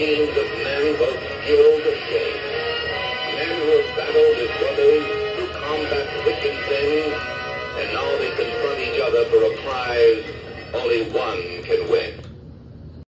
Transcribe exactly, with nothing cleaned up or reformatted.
teams of men both skilled and brave. Men who have battled as brothers to combat wicked things, and now they confront each other for a prize only one can win.